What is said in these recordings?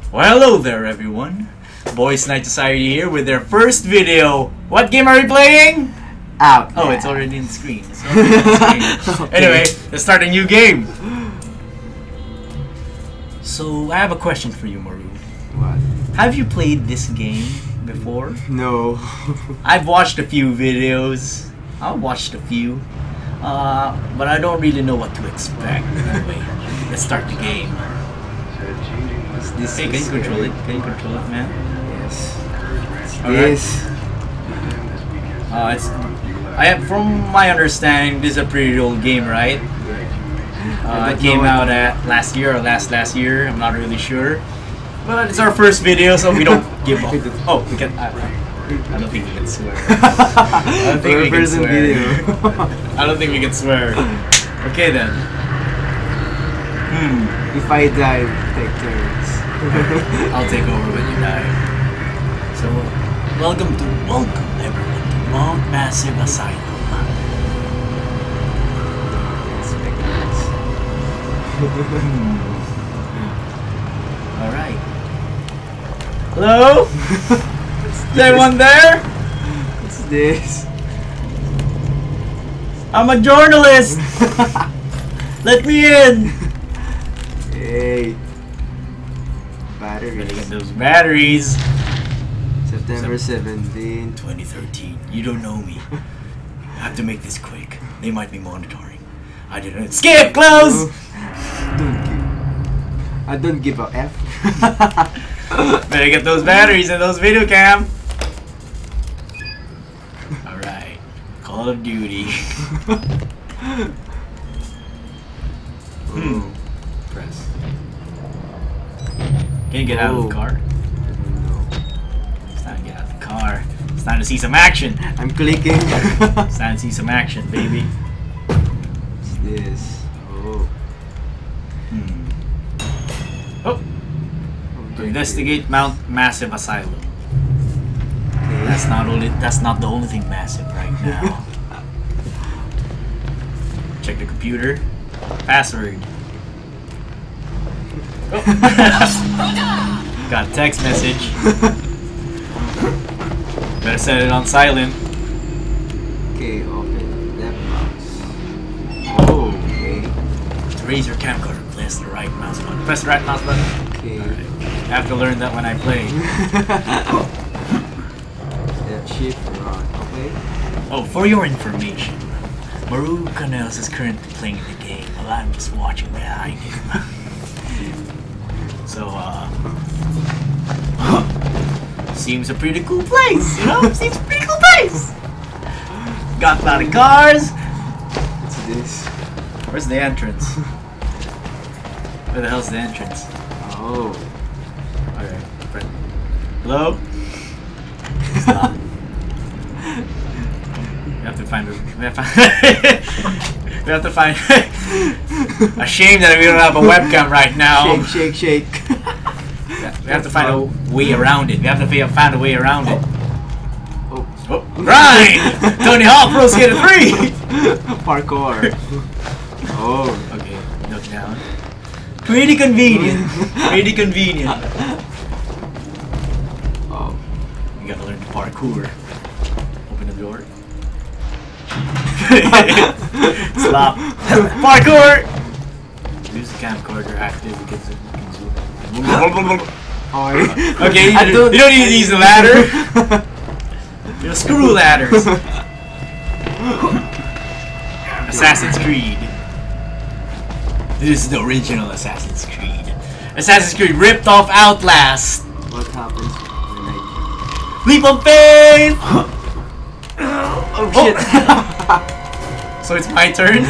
Well, hello there, everyone. Boys Night Society here with their first video. What game are we playing? Out. Oh, it's already in the screen. It's already in the screen. Okay. Anyway, let's start a new game. So, I have a question for you, Maru. What? Have you played this game before? No. I've watched a few videos. I've watched a few. But I don't really know what to expect. Anyway, let's start the game. Hey, can you control it? Can you control it, man? Yes. This. From my understanding, this is a pretty old game, right? It came out at last year or last year. I'm not really sure. But it's our first video, so we don't give up. Oh, we can. I don't think we can swear. I don't think we can swear. I don't think we can swear. Okay then. If I die, take turns. I'll take over when you die. So, welcome everyone to Mount Massive Asylum. Alright. Hello? Is anyone there? What's this? I'm a journalist! Let me in! Hey. Batteries. Better get those batteries. September 17, 2013. You don't know me. I have to make this quick. They might be monitoring. I didn't. Skip! Close! I don't give a F. Better get those batteries and those video cam. Alright. Call of Duty. Press. Can you get out of the car? No. It's time to get out of the car. It's time to see some action. I'm clicking. It's time to see some action, baby. What's this? Oh. Oh. To investigate Mount Massive Asylum. Okay. That's not the only thing massive right now. Check the computer. Password. Oh. Got a text message. Better set it on silent. Okay, open that box. Oh, okay. To raise your camcorder, press the right mouse button. Press the right mouse button. Okay. Alright. I have to learn that when I play. That shift run. Okay. Oh, for your information, Maru Canels is currently playing the game while I'm just watching behind him. So, seems a pretty cool place, you know? Seems a pretty cool place! Got a lot of cars! What's this? Where's the entrance? Where the hell's the entrance? Oh. Okay, hello? Stop. We have to find we have to find a shame that we don't have a webcam right now. Shake, shake, shake. We have to find a way around it. We have to find a way around it. Oh. Right! Tony Hawk Pro Skater 3! Parkour. Oh. Okay, look down. Pretty convenient. Pretty convenient. Oh. You gotta learn to parkour. Open the door. Stop. Parkour! Use the camcorder active because it can zoom. Okay, you don't need to use the ladder. You're screw ladders. Assassin's Creed. This is the original Assassin's Creed. Assassin's Creed ripped off Outlast. What happens when I... Leap of faith! Oh shit. So it's my turn?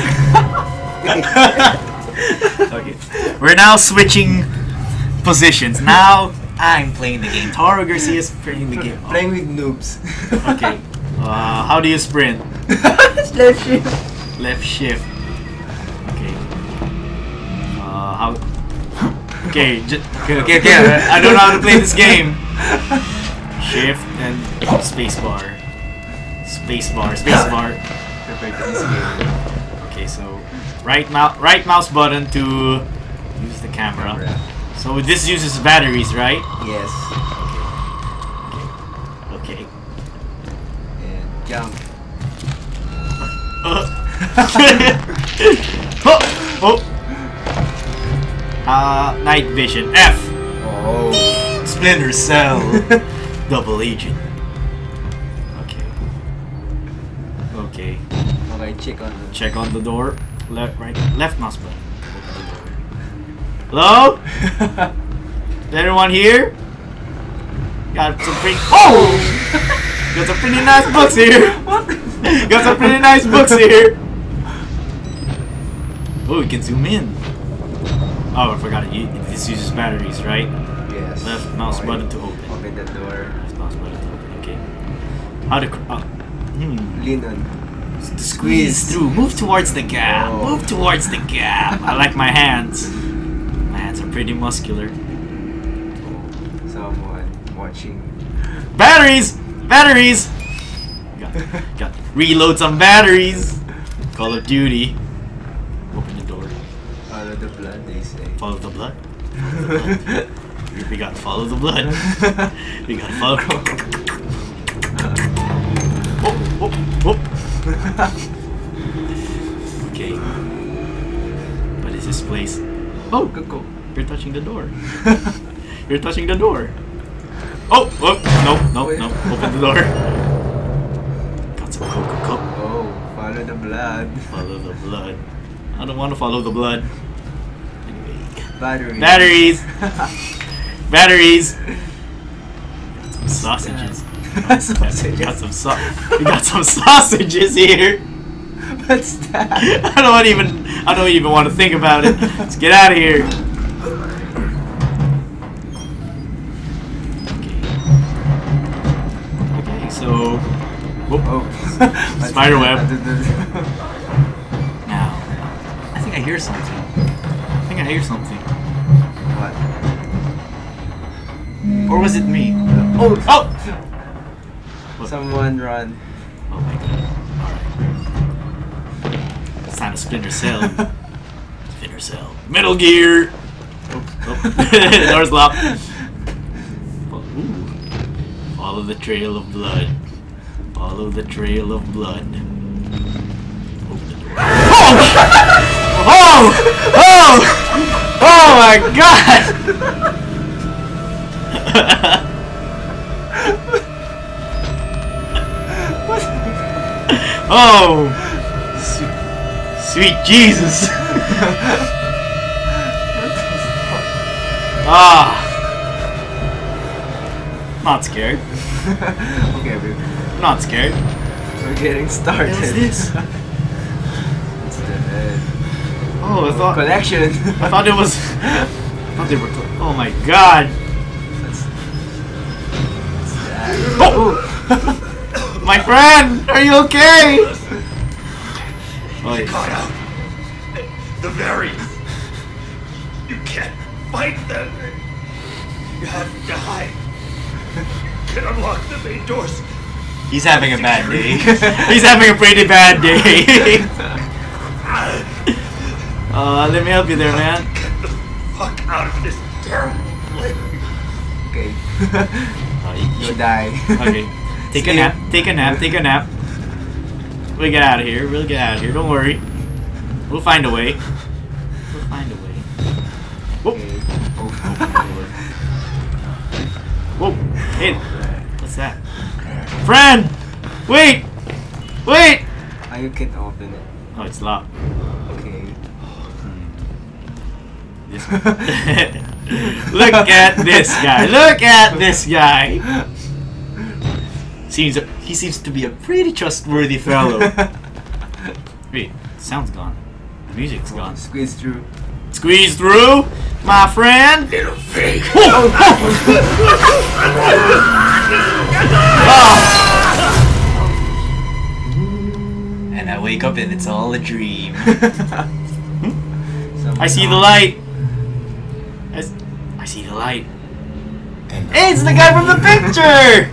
Okay. We're now switching positions. Now I'm playing the game. Taro Garcia is playing the game. Playing with noobs. Okay. How do you sprint? Left shift. Left shift. Okay. How? Okay. Okay. I don't know how to play this game. Shift and spacebar. Spacebar. Okay, so right mouse button to use the camera. So this uses batteries, right? Yes. Okay. And jump. Night vision. F. Oh. Splinter Cell. Double agent. Okay. Okay. Okay, check on the Door. Left, right, left mouse button. Hello? Is anyone here? Got some pretty. Oh! Got some pretty nice books here. Got some pretty nice books here. Oh, we can zoom in. Oh, I forgot it. This uses batteries, right? Yes. Left mouse button to open. Open the door. Left mouse button to open. Okay. How to? Lean on. Squeeze through. Move towards the gap. Oh. Move towards the gap. I like my hands. My hands are pretty muscular. Someone watching. Batteries! Batteries! Got reload some batteries. Call of Duty. Open the door. Follow the blood, they say. Follow the blood. We gotta follow the blood. We gotta follow. Oh. Okay. What is this place? Oh, Go. you're touching the door. You're touching the door. Oh, no. Open the door. Got some Coca-Cola. Oh, follow the blood. Follow the blood. I don't want to follow the blood. Anyway. Batteries. Batteries. Got some sausages. Sausages. We got some sausages here. What's that? I don't even want to think about it. Let's get out of here. Okay, so spider web. Now, I think I hear something. What? Or was it me? Oh! What? Someone run. Oh my god. Alright. It's time to Splinter Cell. Splinter Cell. Metal Gear! Door's locked. Ooh. Follow the trail of blood. Follow the trail of blood. Open the door. Oh my god! Oh! Sweet Jesus! Not scared. Okay, Not scared. we're getting started. What is this? It's the head. Oh, I thought Collection. I thought it was. I thought they were. Oh my god! What's that? Oh! My friend, are you okay? Oh, yeah. Caught out. The berries. You can't fight them. You have to hide. Can unlock the main doors. He's having a bad day. He's having a pretty bad day. Let me help you there, man. Get the fuck out of this terrible place. Okay. Oh, You'll die. Okay. Take a nap. Take a nap. Take a nap. We'll get out of here. We'll get out of here. Don't worry. We'll find a way. We'll find a way. Whoop. Okay. Whoa. Hey. What's that? Friend! Wait! Wait! You can open it. Oh, it's locked. Okay. This Look at this guy. Look at this guy. He seems to be a pretty trustworthy fellow. Wait, sound's gone. The music's gone. Squeeze through. Squeeze through, my friend. Little pig. And I wake up and it's all a dream. Someone I see the light. I see the light. Hey, it's the guy from the picture!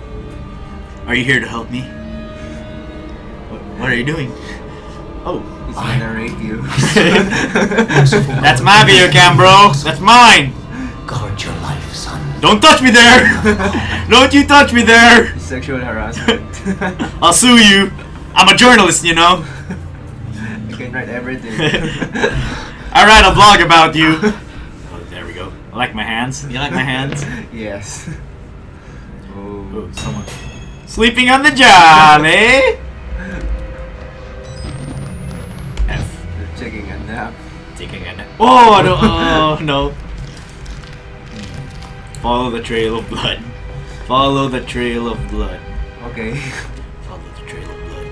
Are you here to help me? What are you doing? Oh, He's gonna rape you. That's my video cam, bro. That's mine. Guard your life, son. Don't touch me there. Don't you touch me there. Sexual harassment. I'll sue you. I'm a journalist, you know. You can write everything. I write a blog about you. Oh, there we go. I like my hands. You like my hands? Yes. Oh. Oh, someone sleeping on the job, eh? F. They're taking a nap. Taking a nap. Oh, no. Oh, no. Follow the trail of blood. Follow the trail of blood. Okay. Follow the trail of blood.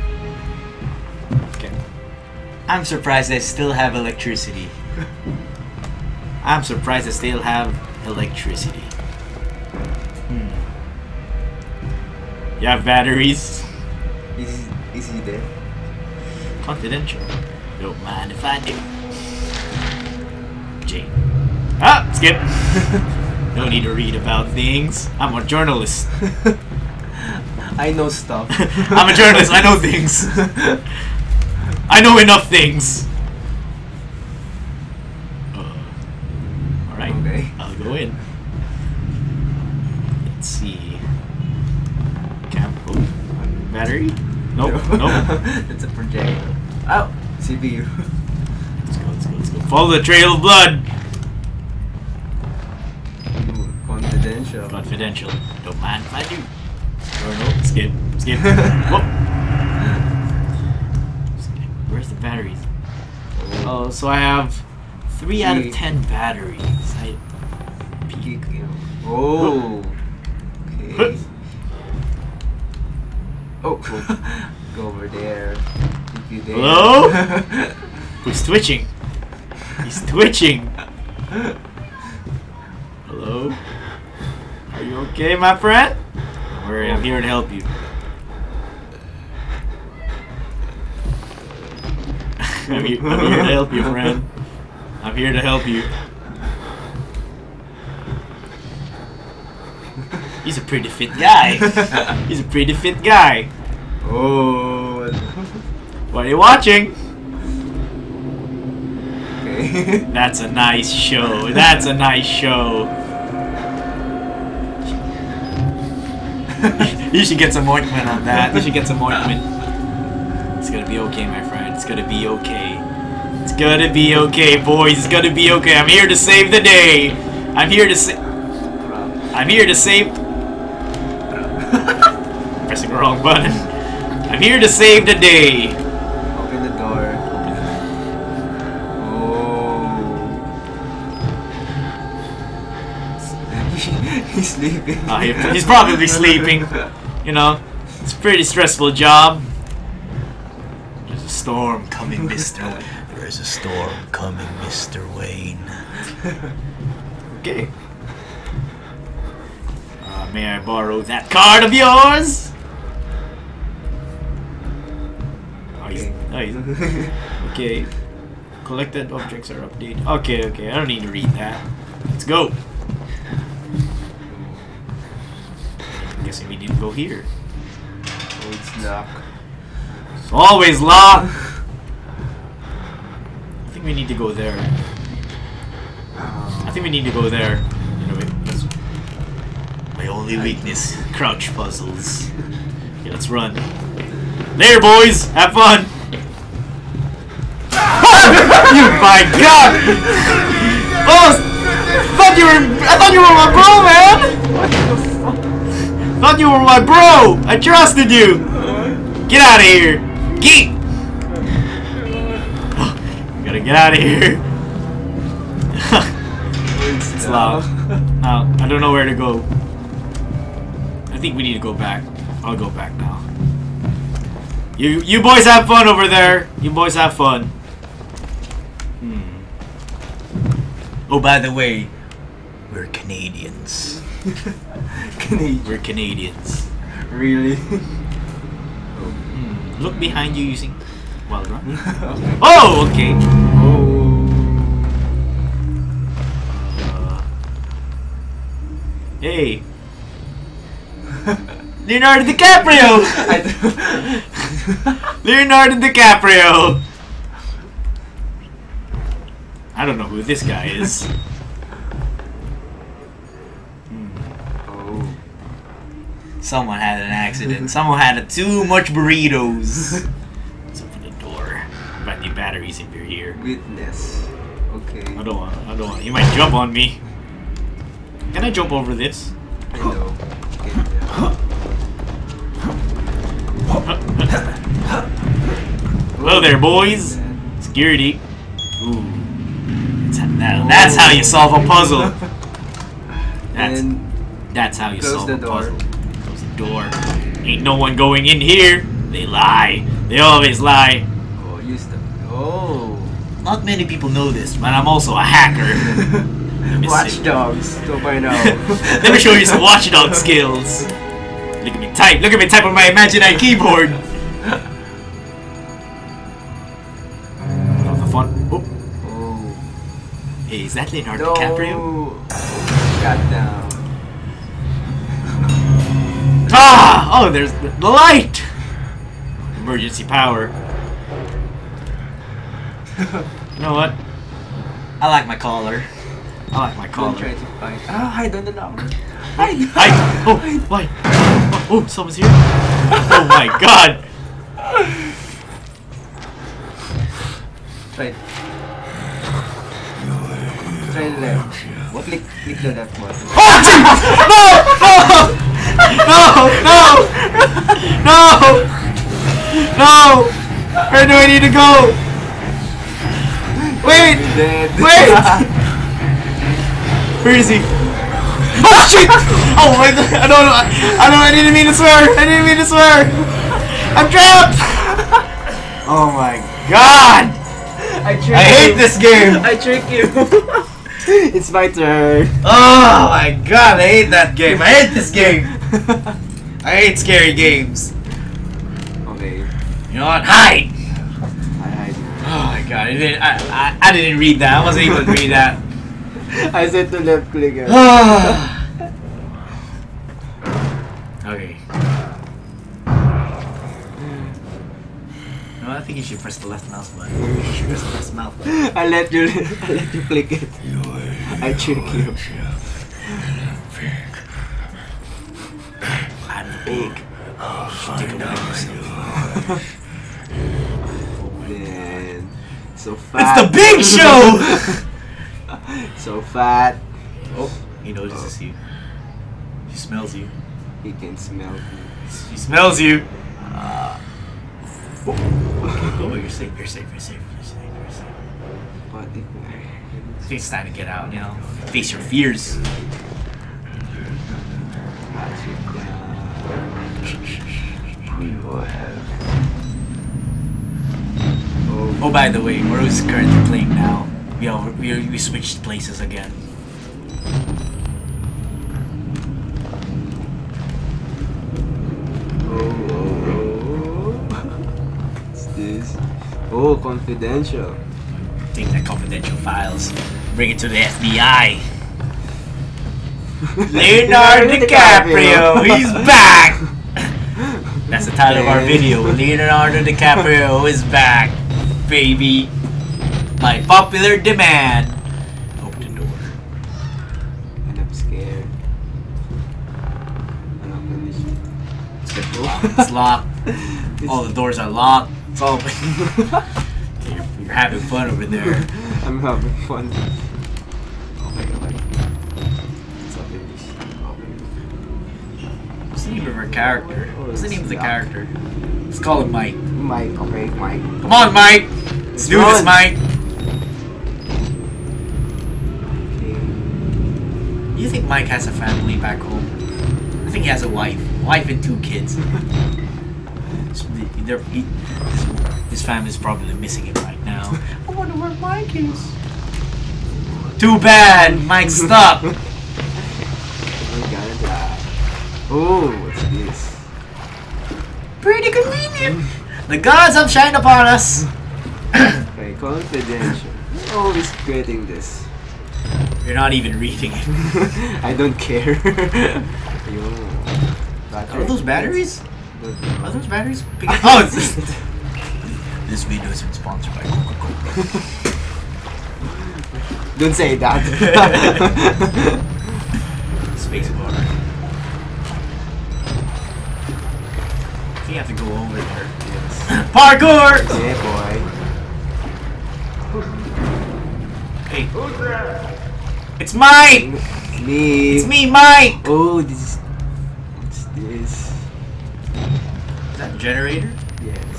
Okay. I'm surprised I still have electricity. I'm surprised I still have electricity. You have batteries? Is he there? Confidential. Don't mind if I do. Jane. Ah! Skip! No need to read about things. I'm a journalist. I know stuff. I'm a journalist. I know things. I know enough things. Alright. Okay. I'll go in. Let's see. Oh, battery? Nope. Nope. It's a projector. Oh! CPU. Let's go, let's go, let's go. Follow the trail of blood! Ooh, confidential. Confidential. Don't mind if I do. Or no. Skip. Skip. Whoop. Where's the batteries? Oh, so I have 3 out of 10 batteries. Oh! Okay. Oh, go over there. If you dare. Hello? Who's twitching? He's twitching. Hello? Are you okay, my friend? Don't worry, I'm here to help you. I'm here to help you, friend. I'm here to help you. He's a pretty fit guy. He's a pretty fit guy. Oh. What are you watching? Okay. That's a nice show. That's a nice show. You should get some ointment on that. You should get some ointment. It's gonna be okay, my friend. It's gonna be okay. It's gonna be okay, boys. It's gonna be okay. I'm here to save the day. I'm here to save. I'm here to save. Pressing the wrong button. I'm here to save the day. Open the door. Oh. He's sleeping. He's probably sleeping. You know, it's a pretty stressful job. There's a storm coming, Mr. There is a storm coming, Mr. Wayne. Okay. May I borrow that card of yours? Oh, he's okay. Collected objects are updated. Okay, okay. I don't need to read that. Let's go. I'm guessing we need to go here. Oh, it's locked. It's always locked. I think we need to go there. I think we need to go there. Anyway, my only weakness, crouch puzzles. Okay, let's run. There, boys, have fun. You, my God! Oh, I thought you were my bro, man. Thought you were my bro. I trusted you. Get out of here. Get. Gotta get out of here. It's loud. I don't know where to go. I think we need to go back. I'll go back now. You boys have fun over there. You boys have fun. Oh, by the way, we're Canadians. We're Canadians. Really? Look behind you using wild run. Oh, okay. Oh. Hey. Leonardo DiCaprio! Leonardo DiCaprio! I don't know who this guy is. Oh. Someone had an accident. Someone had too much burritos. Let's open the door. Might need batteries if you're here. Witness. Okay. I don't want. He might jump on me. Can I jump over this? I know. Hello there, boys. Security. Ooh. That's how you solve a puzzle. That's how you solve a puzzle. Close the door. Ain't no one going in here. They lie. They always lie. Oh, use the. Oh. Not many people know this, but I'm also a hacker. Watch Dogs 2.0. Let me show you some watchdog skills. Look at me type. Look at me type on my imaginary keyboard. Oh, the fun. Oh. Hey, is that Leonardo DiCaprio? Got down. Ah! Oh, there's the light! Emergency power. You know what? I like my collar. I like my collar. Don't try to find. Ah, hide on the locker. Hide! Oh, why? Oh, someone's here. Oh my god! Try. Try the left. What? Click the left button. Oh, no! No! Where do I need to go? Wait! Wait! Where is he? Oh shit! Oh my god! I don't know. I didn't mean to swear. I didn't mean to swear. I'm trapped. Oh my god! I hate this game. I trick you. It's my turn. Oh my god! I hate that game. I hate this game. I hate scary games. Okay. You know what? Hide. I hide. Oh my god! I didn't read that. I wasn't able to read that. I said to left click. Okay. No, I think you should press the left mouse button. You should press the left mouse button. I let you click it. I trick you. I'm the pig. Take a look at yourself. Man, so fat. It's the big show! So fat. Oh, he notices you. He smells you. He can smell me. He smells you. Oh, you're safe. You're safe. You're safe. You're safe. You're safe. But if I think it's time to get out. You know, face your fears. Oh, by the way, Moro's currently playing now. We switched places again. What's this? Oh, confidential. Take the confidential files. Bring it to the FBI. Leonardo DiCaprio, he's back! That's the title of our video. Leonardo DiCaprio is back, baby. By popular demand. Open the door. And I'm scared. It's locked. All the doors are locked. It's all. You're having fun over there. I'm having fun. Okay. Let's open this. What's the name of our character? What's the name of the character? Let's call him Mike. Mike, okay, Mike. Come on, Mike! Let's do this, Mike! Okay. You think Mike has a family back home? I think he has a wife. Wife and 2 kids. His family's probably missing him right now. I wonder where Mike is. Too bad! Mike's stuck! Oh, what's this? Pretty convenient! The gods have shined upon us! Okay, confidential. Always getting this. You're not even reading it. I don't care. Are those batteries? Are those batteries? Oh, it's this video isn't sponsored by Coca-Cola. Don't say that. Spacebar. I think you have to go over there. Yes. Parkour! Yeah, boy. Hey. It's mine! Me. It's me, Mike! Oh, this is. What's this? Is that a generator? Yes.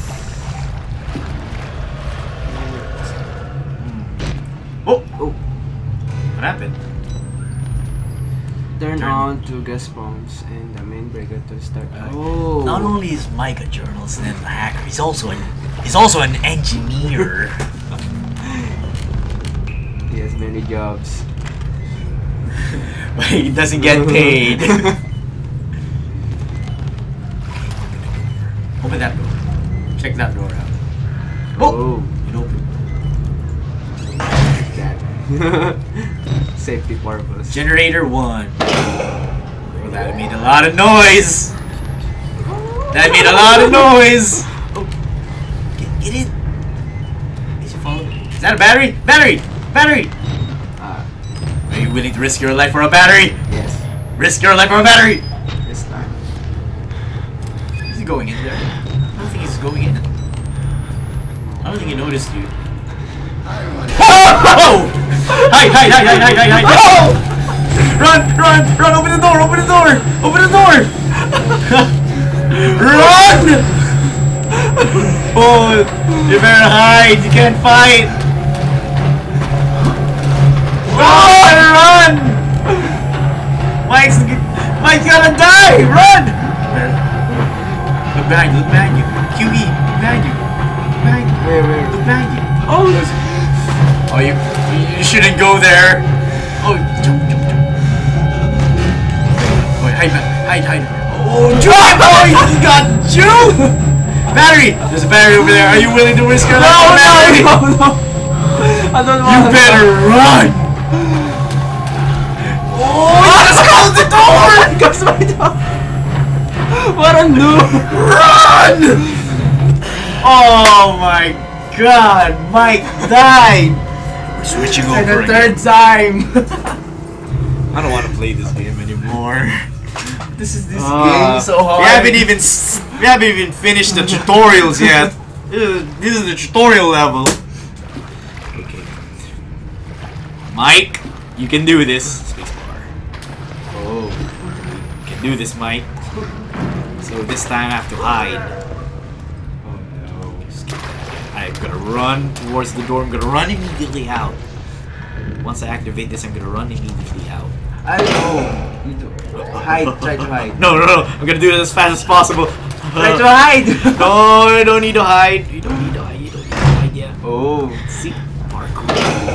Oh! Oh. What happened? Turn on two gas pumps and the main breaker to start. Not Oh. only is Mike a journalist and a hacker, he's also an engineer. He has many jobs. But he doesn't get paid. Open that door. Check that door out. Oh. It opened. That. Safety purpose. Generator 1. Oh, that made a lot of noise. That made a lot of noise. Oh, get in. Did you follow? Is that a battery? Battery! Battery! Are you willing to risk your life for a battery? Yes. Risk your life for a battery! This time. Is he going in there? I don't think he's going in. I don't think he noticed you. Oh! Hide! Hide! Hide! Hide! Hide! Hide! Hide! Oh! Run! Run! Run! Open the door! Open the door! Open the door! Run! Oh! You better hide! You can't fight! Run! Mike's gonna die! Run! Look behind you! Look behind you! QE! Behind you! Behind you! Where? Look behind you! Oh! Oh, you shouldn't go there! Oh, jump, jump, jump! Oh, hide, hide! Oh, jump! Oh, you got jumped! Battery! There's a battery over there. Are you willing to risk your life? No! I don't want. You better run! Oh, you just closed the door! Close my door! What a noob! Run! Oh my god, Mike died! We're switching over For the again. third time! I don't want to play this game anymore. This game so hard. We haven't even finished the tutorials yet. This is the tutorial level. Okay. Mike, you can do this. Spacebar. Oh, you can do this, Mike. So this time I have to hide. Oh no. I'm gonna run towards the door. I'm gonna run immediately out. Once I activate this, I'm gonna run immediately out. I know. You do. Hide. Try to hide. No, I'm gonna do it as fast as possible. Try to hide. No, you don't need to hide. You don't need to hide. You don't need to hide yet. Oh. See, parkour.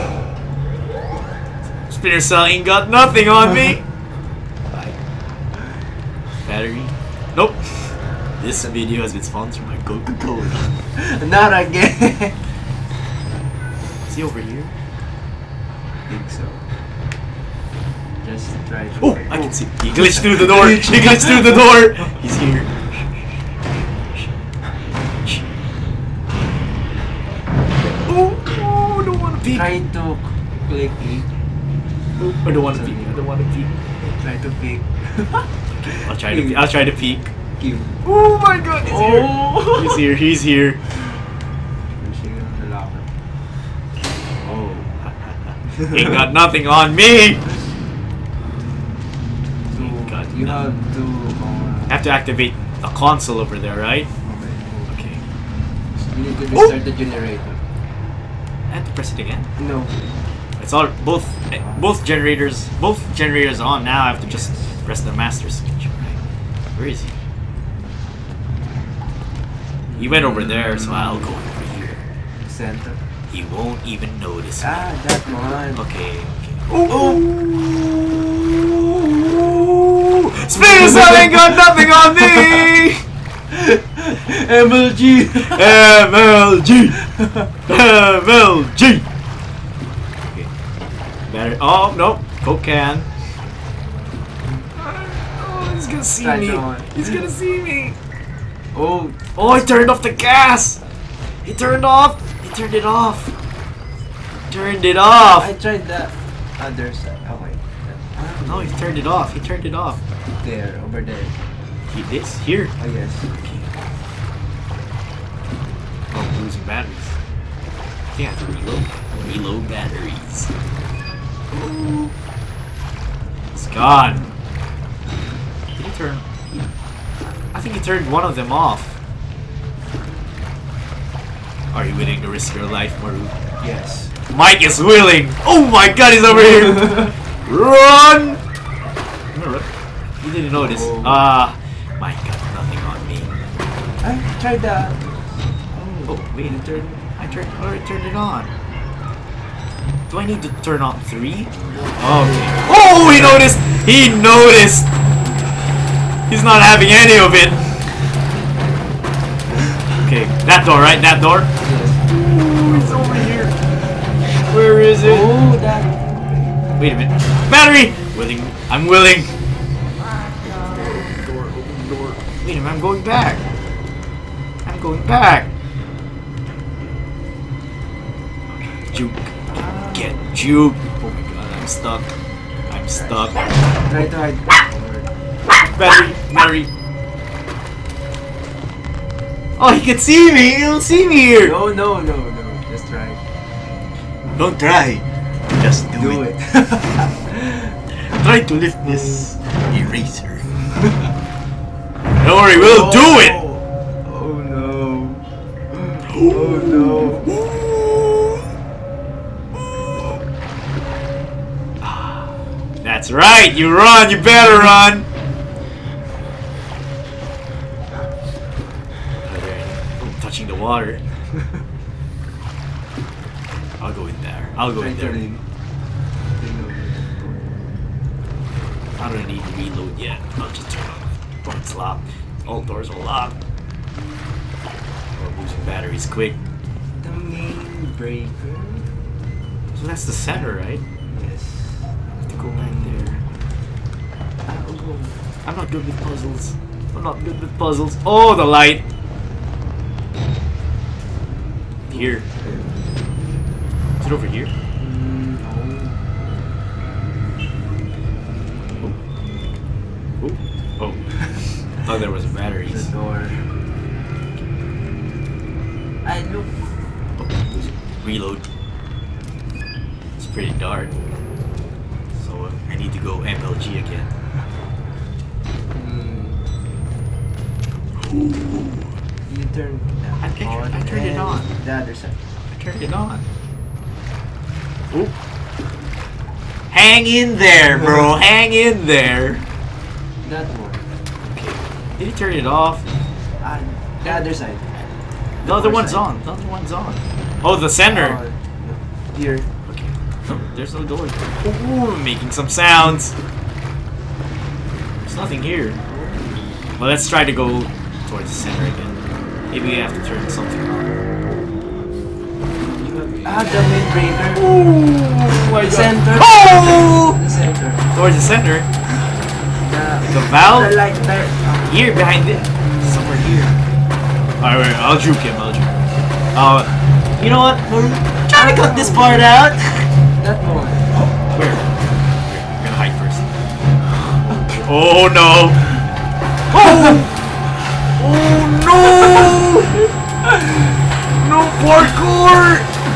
Spinner Cell ain't got nothing on me. Bye. Battery. Nope. This video has been sponsored by Coca-Cola. Not again. Is he over here? I think so. Just try to. Oh, I can see. He glitched through the door. He glitched through the door. He's here. Oh, I don't want to peek. Try to click it. I don't want to peek. I don't want to peek. Try to pick. I'll try to peek. Q. Oh my god, he's here. He's here. He's here. Pushing on the locker. Oh. Ain't got nothing on me. So God, you no. have to. Have to activate the console over there, right? Okay. Okay. You need to restart the generator. I have to press it again. No. It's all both generators on now. I have to just press the master switch. Right? Where is he? He went over there, so I'll go over here. Center. He won't even notice me. Ah, that one. Okay. Oh. Spinner Cell ain't got nothing on me! MLG. MLG! Okay. Better. Oh, no. Coke can. Oh, he's gonna see Try me. on. He's gonna see me. Oh. Oh, he turned off the gas! He turned it off! Turned it off. I tried the other side. Oh wait. No, he turned it off. He turned it off. There, over there. He this here. Oh yes. Okay. Oh, I'm losing batteries. I think I have to reload. Reload batteries. Ooh. It's gone. Did he turn? I think he turned one of them off. Are you willing to risk your life, Maru? Yes. Mike is willing! Oh my god, he's over here! Run! You didn't notice. Mike got nothing on me. I tried the... Oh, wait, I already turned it on. Do I need to turn on 3? Okay. Oh, he noticed! He noticed! He's not having any of it. Okay, that door, right? That door? Ooh, it's over here. Where is it? Oh, that... Wait a minute. Battery! Willing. I'm willing. Open door. Wait a minute, I'm going back. I'm going back. Juke. Get juke. Oh my god, I'm stuck. I'm stuck. Try to hide. Battery. Oh, he can see me. He'll see me here. No. Just try. Don't try. Just do it. Try to lift this eraser. Don't worry, we'll do it. Oh no. Oh no. That's right. You run. You better run. Touching the water. I'll go in there. I'll go in there. I don't need to reload yet. I'll just turn on. Oh, it's locked. All doors are locked. We're losing batteries quick. The main breaker. So that's the center, right? Yes. I have to go back there. I'm not good with puzzles. Oh, the light. Here. Is it over here? Oh. Thought there was batteries. The door. I look. Oh, reload. It's pretty dark. So I need to go MLG again. You turned I turned it on. The other side. I turned it on. Ooh. Hang in there, bro. Hang in there. That one. Okay. Did he turn it off? The other side. The other one's on. The other one's on. Oh, the center. Here. Okay. Oh, there's no door. Ooh, making some sounds. There's nothing here. Well, let's try to go towards the center again. Maybe we have to turn something on. The main breaker. Ooh, the center. Oh! The center. Towards the center. The valve? The light there. Here, behind it. Somewhere here. Alright, I'll juke him. You know what? Try to cut this part out. That one. Where? I'm gonna hide first. Oh no! Oh! Oh no! No parkour!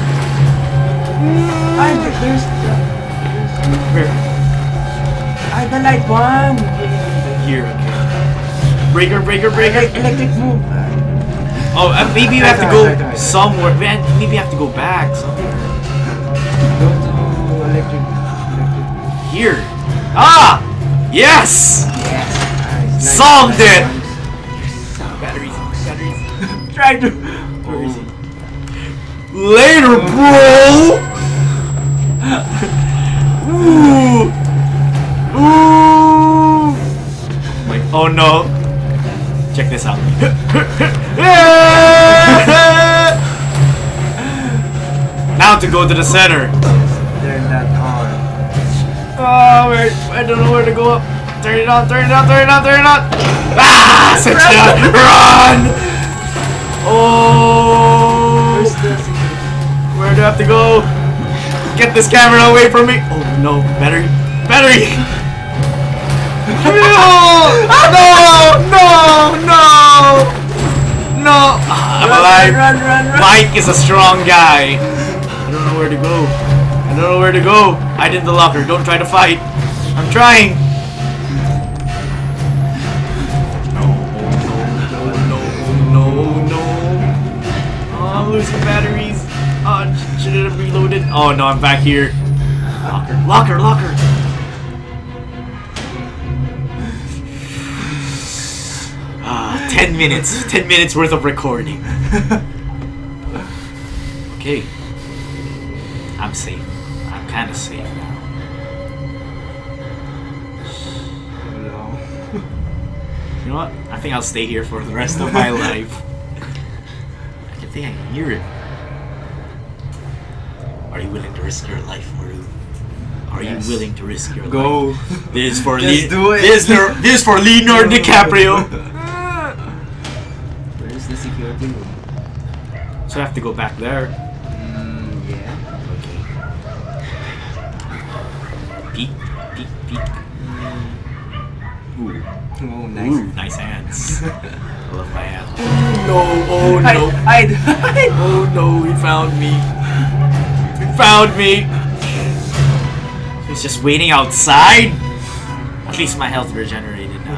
There's Where? the light one. Here, okay. Breaker. Electric move. Oh, maybe you have to go somewhere. Man, maybe you have to go back somewhere. Go to electric. Here. Ah! Yes! Yes. Nice. Solved it! Batteries. Try to. Where is he? Later, bro! Ooh! Wait, oh no. Check this out. Now to go to the center. Turn that on. Oh, I don't know where to go up. Turn it on. Ah! Such a run! Oh! Where's the secret? Where do I have to go? Get this camera away from me! Oh no, battery! Battery! No! I'm alive! Run! Mike is a strong guy! I don't know where to go. I don't know where to go. Hide in the locker. Don't try to fight. I'm trying! No. Oh, I'm losing batteries. Oh, should it have reloaded? Oh no, I'm back here. Locker! 10 minutes. 10 minutes worth of recording. Okay. I'm safe. I'm kind of safe now. You know what? I think I'll stay here for the rest of my life. I think I can hear it. Are you willing to risk your life, Maru? Are you willing to risk your life? This is for This is for Leonardo DiCaprio. Where's the security room? So I have to go back there. Yeah. Okay. Peek. Ooh. Oh, nice. Ooh, nice hands. I love my hands. Oh no! Hide! Oh no! He found me. He found me. He's just waiting outside. At least my health regenerated now.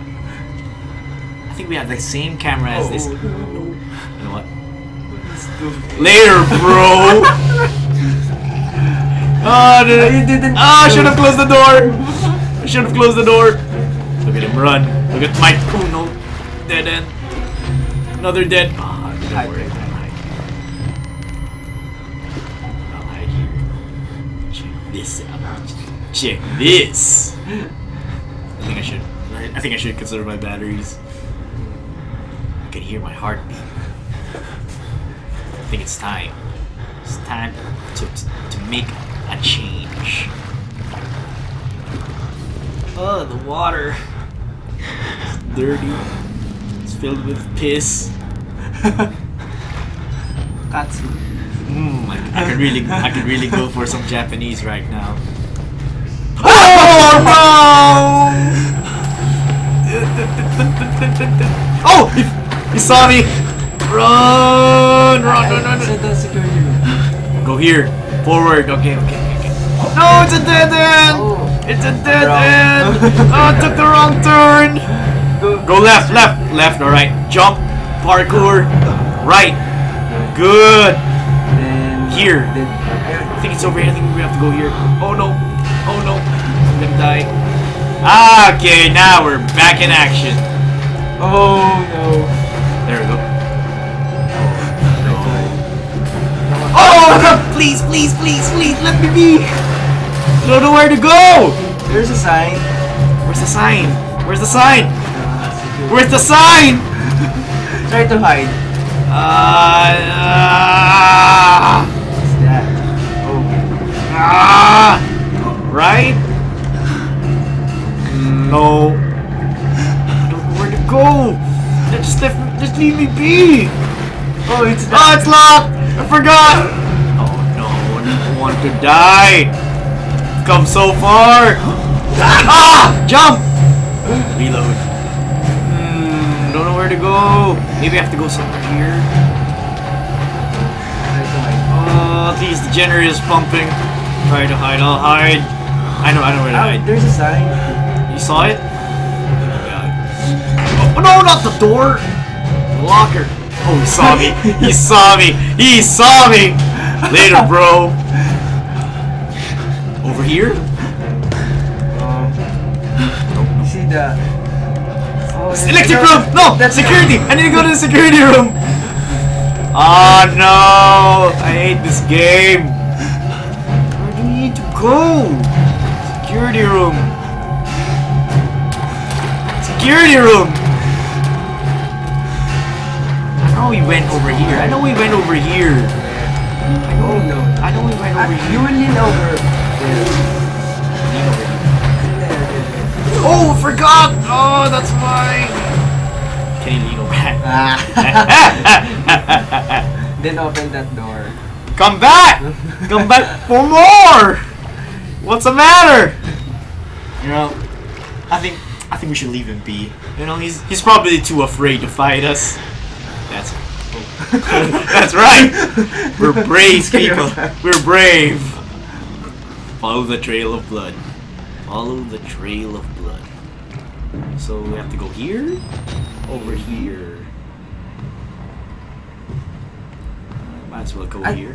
I think we have the same camera as this. No. You know what? Later, bro. Oh, You didn't. I should have closed the door. I should have closed the door. Look at him run. Look at Mike. Oh no. Dead end. Another dead. Ah, don't worry. I'll hide here. Check this out. Check this. I think I should consider my batteries. I can hear my heartbeat. I think it's time. It's time to make a change. Oh, the water. It's dirty. It's filled with piss. Katsu. I could really go for some Japanese right now. Oh no! Oh, he saw me. Run! Inside the security room. Go here. Forward. Okay. No, it's a dead end. Oh. It's a dead end! Oh, I took the wrong turn! Go left! All right. Jump! Parkour! Right! Good! Then Here! I think it's over here. I think we have to go here. Oh no! I'm gonna die. Okay, now we're back in action. Oh no. There we go. Oh no! Please, let me be! I don't know where to go! There's a sign. Where's the sign? Where's the sign? Try to hide. What's that? Right? No. I don't know where to go. Just leave me be. Oh, it's It's locked. I forgot. Oh no, I don't want to die. I've come so far. Jump. Reload. Don't know where to go. Maybe I have to go somewhere here. At least the generator is pumping. Try to hide. I'll hide. I know where to hide. There's a sign. You saw it? Oh no, not the door! The locker. Oh, he saw me. He saw me. Later, bro. Over here? You see the... Electric room! No! That's security! I need to go to the security room! Oh no! I hate this game! Where do we need to go? Security room! Security room! I know we went over here. I know we went over here. You will lean over. Oh, I forgot! Oh, that's mine! Can you lean over? Then open that door. Come back! Come back for more! What's the matter? You know, I think we should leave him be. You know, he's probably too afraid to fight us. That's that's right. We're brave people. We're brave. Follow the trail of blood. Follow the trail of blood. So we have to go here, over here. Might as well go here.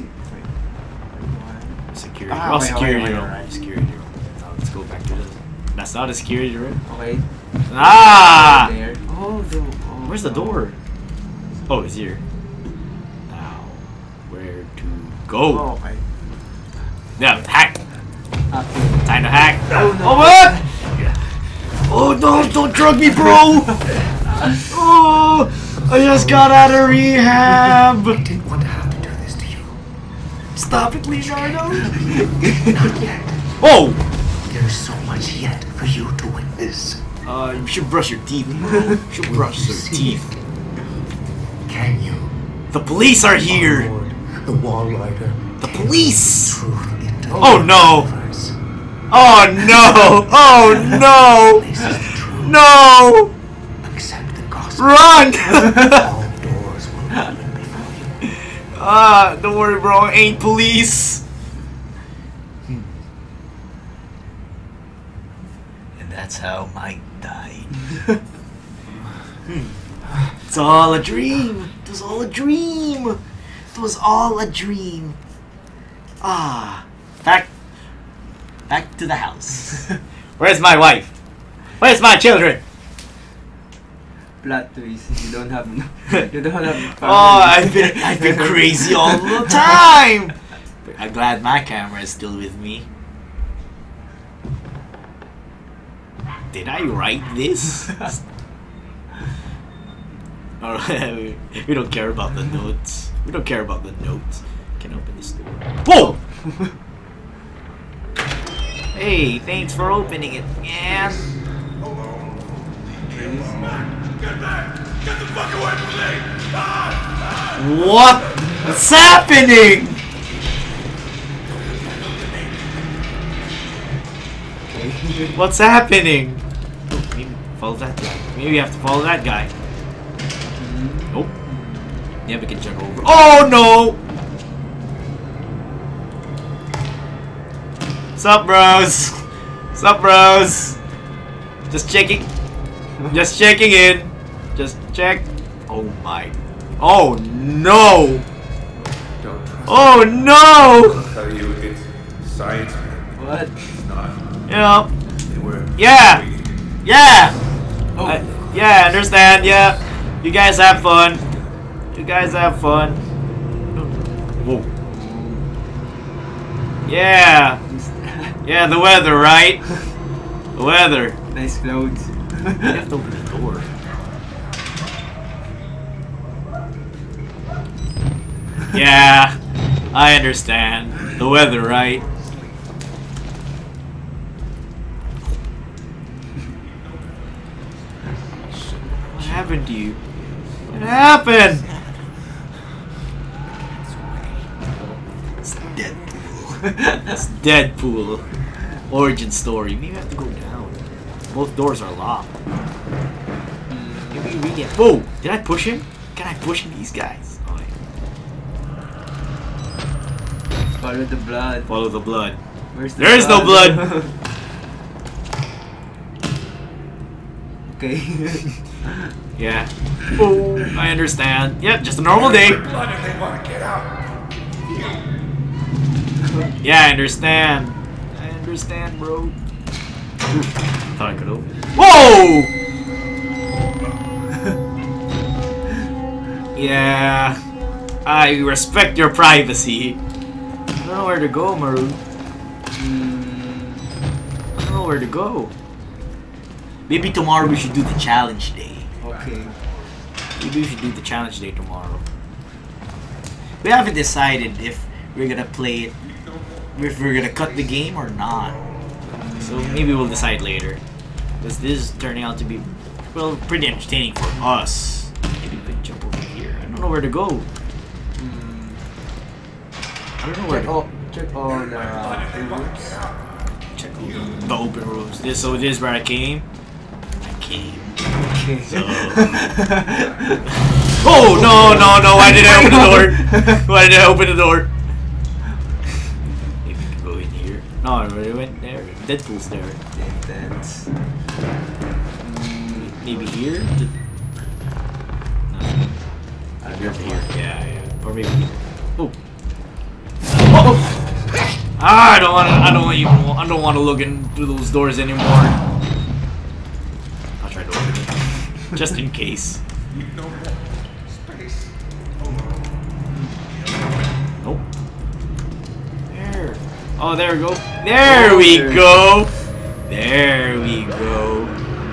Security. Oh, security room. Right. Security room. Now let's go back to this. That's not a security room. Okay. Ah! There. Oh, where's the door? Oh, it's here. Now, where to go? Oh, okay. Yeah, hack. Okay. Time to hack. Oh, no. Oh, what? Oh, don't drug me, bro. Oh, I just got out of rehab. I didn't want to have to do this to you. Stop it, Leonardo. Not yet. Oh! There's so much yet for you to witness. You should brush your teeth, bro. You should brush your teeth. Can you? The police are here. Lord, the wall rider. The police. Truth into Oh no. universe. Oh no. Oh no. This is the truth. No. Accept the gospel. Run. All doors will open before you. Don't worry, bro. Ain't police. And that's how Mike died. It's all a dream. It was all a dream. It was all a dream. Back to the house. Where's my wife? Where's my children? Plot twist. You don't have family. Oh, I've been crazy all the time. But I'm glad my camera is still with me. Did I write this? Alright, we don't care about the notes. We don't care about the notes. Can open this door. Whoa! Hey, thanks for opening it, man. Get back! Get the fuck away from me! What's happening? What's happening? Oh, maybe follow that guy. Maybe we have to follow that guy. Nope. Yeah, we can jump over. Oh no! Sup, bros? Sup, bros? Just checking. Just checking in. Just check. Oh my. Oh no! Oh no! I'll tell you, it's science. What? It's not. Yeah. They were Yeah. waiting. Yeah. Oh. Yeah, I understand. Yeah. You guys have fun. You guys have fun. Whoa. Yeah. Yeah, the weather, right? The weather. Nice clothes. You have to open the door. Yeah, I understand. The weather, right? What happened to you? What happened? It's Deadpool. It's Deadpool. Origin story. Maybe I have to go down. Both doors are locked. Maybe we get. Whoa! Did I push him? Can I push these guys? Oh, yeah. Follow the blood. Follow the blood. Where's the There is no blood. Okay. Yeah. Oh, I understand. Yep, just a normal day. Blood if they want to get out. Yeah, I understand. I understand, bro. Ooh, thought I could open it. Whoa! Yeah. I respect your privacy. I don't know where to go, Maru. I don't know where to go. Maybe tomorrow we should do the challenge day. Okay. Maybe we should do the challenge day tomorrow. We haven't decided if we're gonna play it, if we're gonna cut the game or not. So maybe we'll decide later. Because this is turning out to be, well, pretty entertaining for us. Maybe we can jump over here. I don't know where to go. Check all the rooms. Check all the open rooms. This is where I came. Okay. So. Oh no! Why did I open the door? Why did I open the door? Maybe we can go in here. No, I already went there. Deadpool's there. Intense. Maybe here? No. Here. Yeah. Or maybe here. Oh. Ah, I don't want to look into those doors anymore. I'll try to open it. Just in case. No more space. Nope. There. Oh, there we go. There we go. There we go.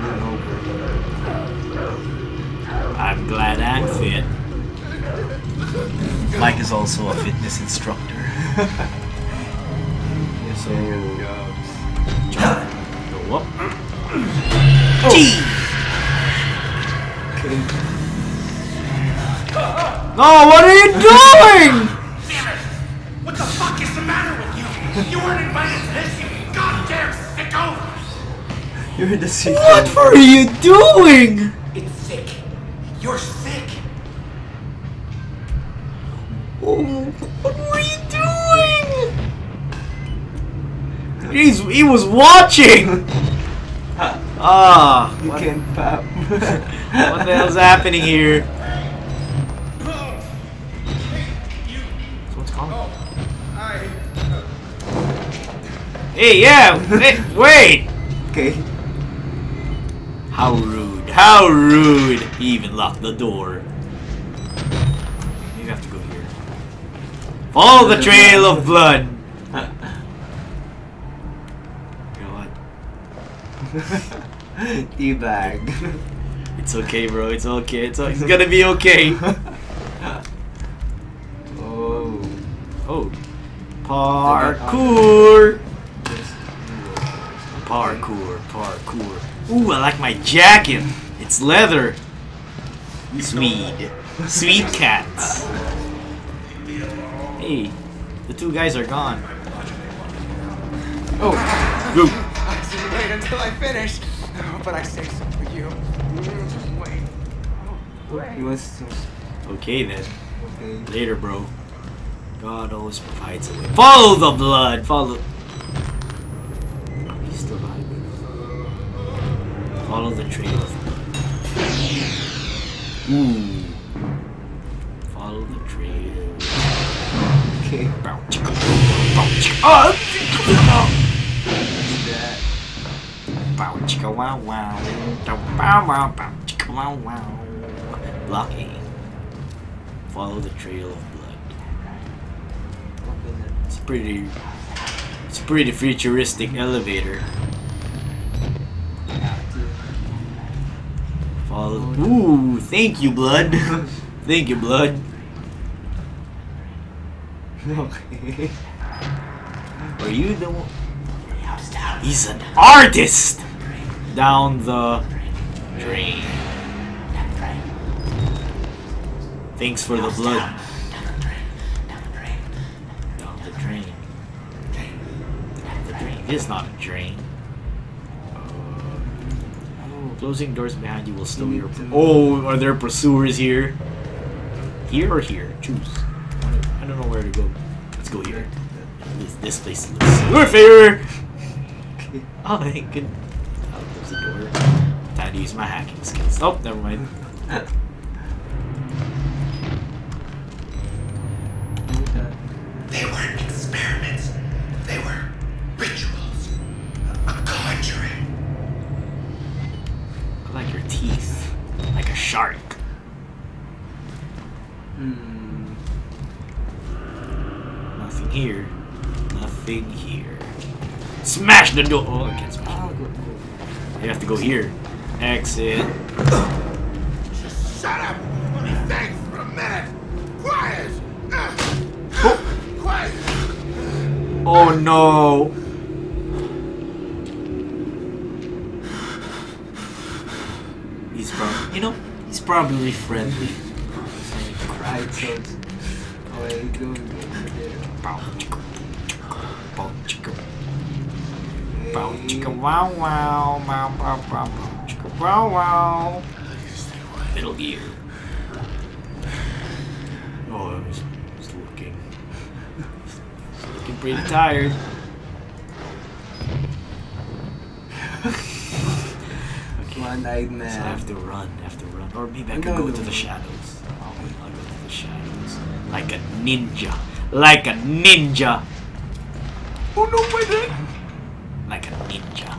I'm glad I'm fit. Mike is also a fitness instructor. So, jump. Go up. Oh. Okay. No, what are you doing? Damn it! What the fuck is the matter with you? You weren't invited to this, you goddamn sicko! You're the secret. What are you doing? It's sick. You're sick. Oh, what were you doing? He was watching. Ah, You can't pop. what the hell's happening here? What's going on? Hey, yeah. Hey, wait. Okay. How rude. How rude. He even locked the door. You have to go here. Follow the trail of blood. You know what? Teabag. It's okay, bro. It's okay. It's gonna be okay. Oh. Oh. Parkour. Parkour. Ooh, I like my jacket. It's leather. Sweet cats. Hey, the two guys are gone. Oh. Go. I should wait until I finish. But I saved some for you. Wait. He wants to. Okay then. Okay. Later, bro. God always provides a way. Follow the blood. Follow. He's still alive. Follow the trail of blood. Ooh. Follow the trail. Okay. Bow, chicka, bow, chicka. Oh! That. Bow, chicka, wow, wow. Bow, wow, bow, chicka, wow, wow. Blocking. Follow the trail of blood. It's a pretty futuristic elevator. Follow. Ooh, thank you, blood. Thank you, blood. Okay. Are you the one? He's an artist. Down the drain. Thanks for the blood. Down the drain. The drain is not a drain. Closing doors behind you will slow your. Oh, are there pursuers here? Here or here? Choose. I don't know where to go. Let's go here. This place looks warfare. Oh, thank goodness. I'll close the door. Time to use my hacking skills. Oh, never mind. They weren't experiments. They were rituals. A conjuring. I like your teeth. Like a shark. Nothing here. Nothing here. Smash the door! Oh, I can't smash the door. You have to go here. Exit. Just shut up. Let me think for a minute. Quiet. Quiet. Oh no! He's probably, he's probably friendly. Right, so. Oh, you go over there. Wow wow, wow wow wow, wow wow. Middle gear. Oh, he's looking pretty tired. One-eyed man. So I have to run, or maybe I could go to the shadows. I'll go to the shadows like a ninja, Oh no, my leg! Like a ninja.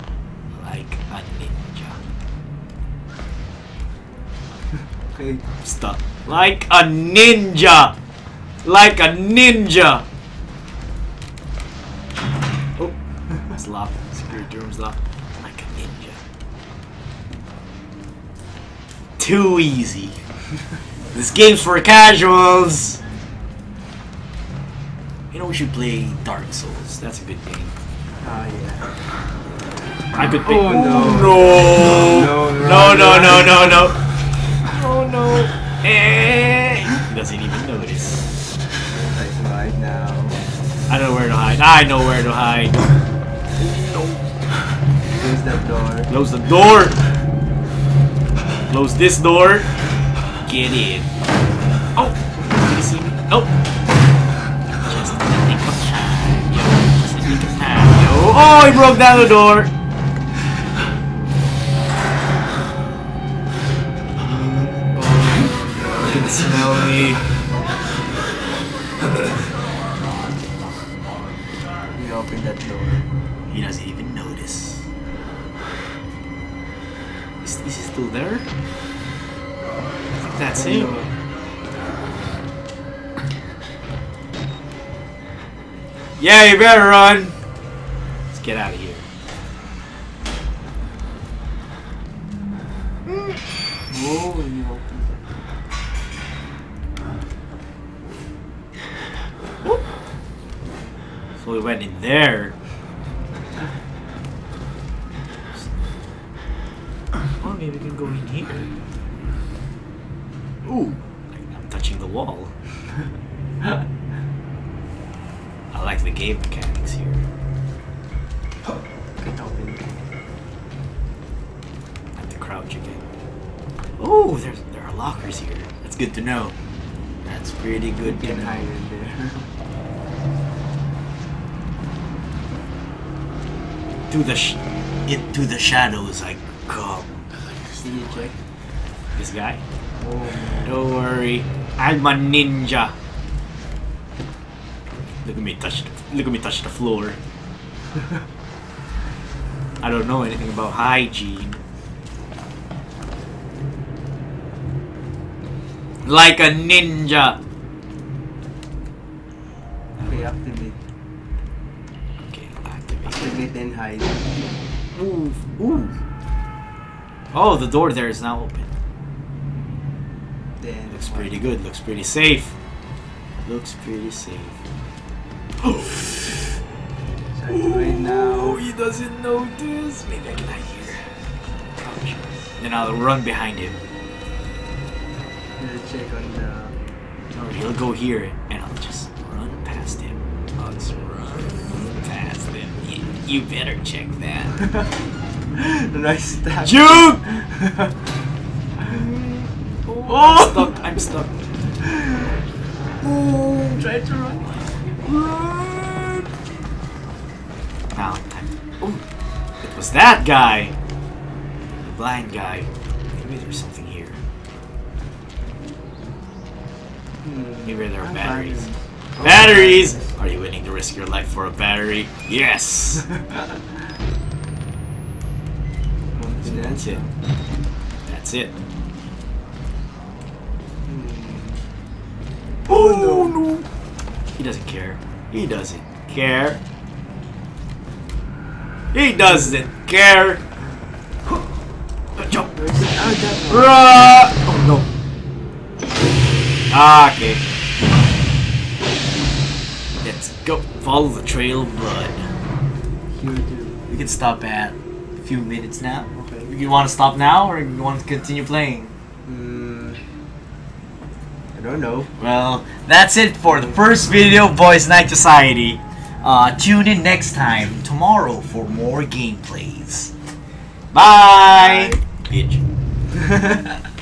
Okay. Stop. Like a ninja! Oh, it's locked. Security room's locked. Like a ninja. Too easy. This game's for casuals! You know, we should play Dark Souls. That's a good game. Oh yeah. I could pick. Oh no. No. Oh no. He doesn't even notice. Like right now. I know where to hide. I know where to hide. Close that door. Close the door. Close this door. Get in. Oh, did you see me? Nope. Just a nick of time, yo. Just a nick of time, yo. Oh, he broke down the door. You can smell me. We opened that door. He doesn't even notice. Is he still there? I think that's him. Yeah, you better run. Let's get out of here. Oh, you opened Whoop. So we went in there. Or maybe we can go in here. Ooh, I'm touching the wall. I like the game mechanics here. Can't open it. I have to crouch again. Oh, there are lockers here. That's good to know. That's pretty good You to can hide know. in there. Into the shadows I come. Did you check? This guy? Oh man. Don't worry, I'm a ninja. Look at me touch the floor. I don't know anything about hygiene. Like a ninja. Okay, activate. Okay, activate. Activate and hide. Move. Ooh. Oh, the door there is now open. Then Looks pretty good. Looks pretty safe. Looks pretty safe. Right now. He doesn't notice. Maybe I can hide here. Crouch. Then I'll run behind him. We'll check on the. Or he'll go here, and I'll just run past him. I'll just run past him. You better check that. Nice tap. Juke! Oh! I'm stuck. Oh, try to run. Run! Now, oh, it was that guy. The blind guy. Maybe there's something here. Maybe there are batteries. Batteries! Are you willing to risk your life for a battery? Yes! So that's it. That's it. Oh no! He doesn't care. He doesn't care. He doesn't care. Jump! Oh no! Okay. Let's go. Follow the trail of blood. Here too. We can stop at a few minutes now. Okay. You want to stop now, or you want to continue playing? I don't know. Well, that's it for the first video of Boys Night Society. Tune in next time, tomorrow, for more gameplays. Bye! Bitch.